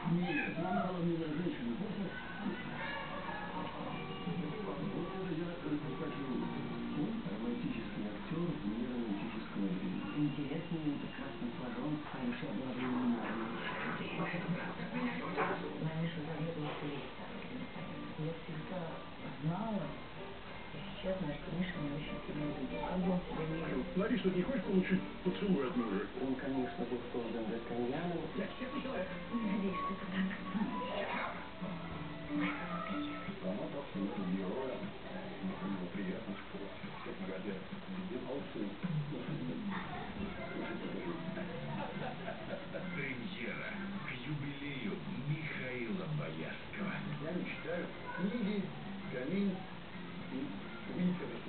Нет, нам главное женщина. Вот это я хочу. Он романтический актер, не романтического времени. Интересный, прекрасно сложен, с хорошей обладанием нравами. Раньше заведовал переставками. Я всегда знала, сейчас наш Миша не очень сильно любит. Как бы он себя не любит. Лариса, не хочешь получить поцелуй от мужа? Он, конечно, был создан для кальяна. Я честный человек. Надеюсь, что это так. Она абсолютно героя. Мне приятно, что честно говоря, Премьера к юбилею Михаила Боярского. Я мечтаю книги, камин и увидеть это